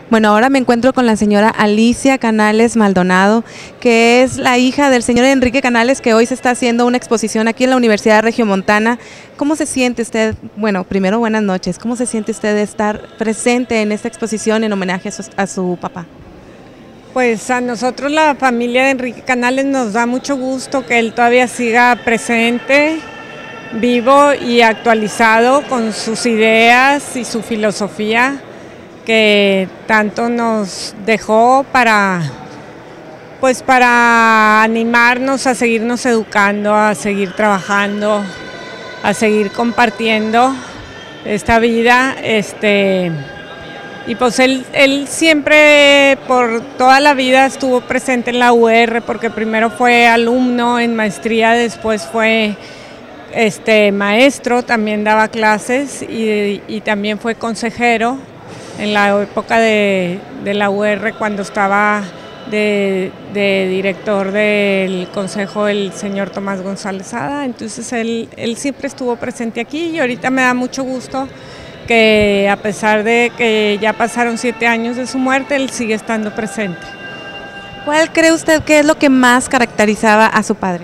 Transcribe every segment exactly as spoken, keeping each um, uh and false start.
Bueno, ahora me encuentro con la señora Alicia Canales Maldonado, que es la hija del señor Enrique Canales, que hoy se está haciendo una exposición aquí en la Universidad Regiomontana. ¿Cómo se siente usted? Bueno, primero buenas noches. ¿Cómo se siente usted de estar presente en esta exposición en homenaje a su, a su papá? Pues a nosotros, la familia de Enrique Canales, nos da mucho gusto que él todavía siga presente, vivo y actualizado con sus ideas y su filosofía que tanto nos dejó para, pues para animarnos a seguirnos educando, a seguir trabajando, a seguir compartiendo esta vida. Este, y pues él, él siempre, por toda la vida, estuvo presente en la U R, porque primero fue alumno en maestría, después fue este, maestro, también daba clases y, y también fue consejero en la época de, de la U R, cuando estaba de, de director del consejo el señor Tomás González Sada. Entonces él, él siempre estuvo presente aquí y ahorita me da mucho gusto que, a pesar de que ya pasaron siete años de su muerte, él sigue estando presente. ¿Cuál cree usted que es lo que más caracterizaba a su padre?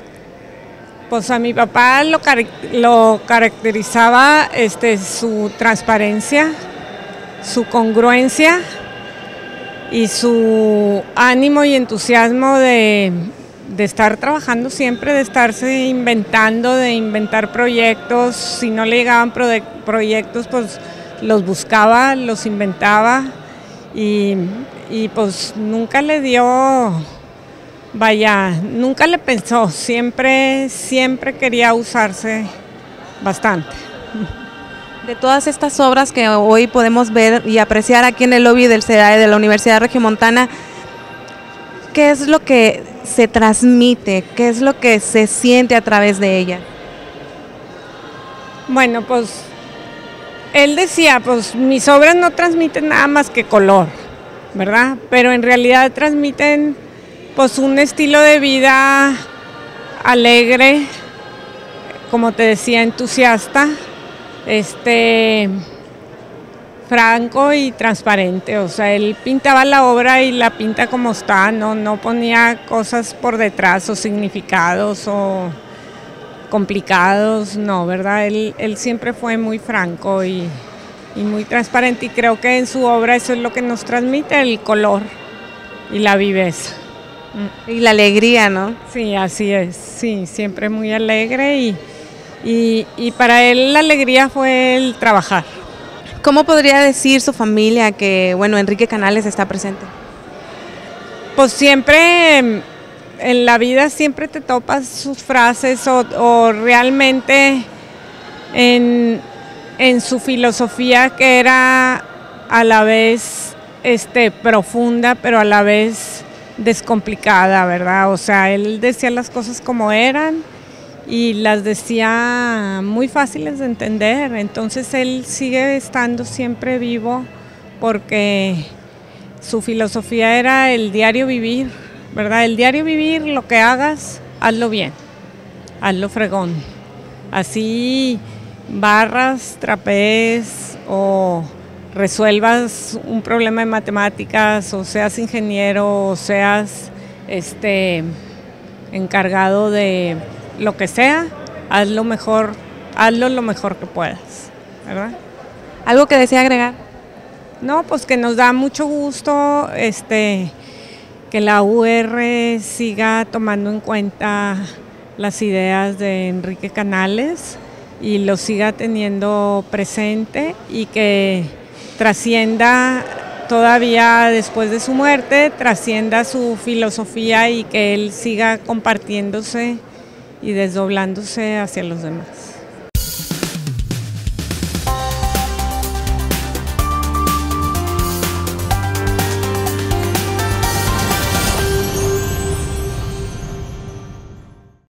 Pues a mi papá lo, lo caracterizaba este, su transparencia, su congruencia y su ánimo y entusiasmo de, de estar trabajando siempre, de estarse inventando, de inventar proyectos. Si no le llegaban pro proyectos, pues los buscaba, los inventaba y, y pues nunca le dio, vaya, nunca le pensó, siempre, siempre quería usarse bastante. De todas estas obras que hoy podemos ver y apreciar aquí en el lobby del C E D A E de la Universidad Regiomontana, ¿qué es lo que se transmite? ¿Qué es lo que se siente a través de ella? Bueno, pues él decía, pues mis obras no transmiten nada más que color, ¿verdad? Pero en realidad transmiten pues un estilo de vida alegre, como te decía, entusiasta, este, franco y transparente. O sea, él pintaba la obra y la pinta como está, no, no ponía cosas por detrás o significados o complicados, no, ¿verdad? Él, él siempre fue muy franco y, y muy transparente, y creo que en su obra eso es lo que nos transmite, el color y la viveza. Y la alegría, ¿no? Sí, así es, sí, siempre muy alegre y Y, y para él la alegría fue el trabajar. ¿Cómo podría decir su familia que, bueno, Enrique Canales está presente? Pues siempre, en la vida siempre te topas sus frases o, o realmente en, en su filosofía, que era a la vez este, profunda, pero a la vez descomplicada, ¿verdad? O sea, él decía las cosas como eran y las decía muy fáciles de entender. Entonces él sigue estando siempre vivo porque su filosofía era el diario vivir, ¿verdad? El diario vivir, lo que hagas, hazlo bien, hazlo fregón. Así barras, trapees o resuelvas un problema de matemáticas, o seas ingeniero, o seas este, encargado de lo que sea, hazlo mejor, hazlo lo mejor que puedas, ¿verdad? ¿Algo que desea agregar? No, pues que nos da mucho gusto este, que la U R siga tomando en cuenta las ideas de Enrique Canales y lo siga teniendo presente, y que trascienda todavía después de su muerte, trascienda su filosofía y que él siga compartiéndose y desdoblándose hacia los demás.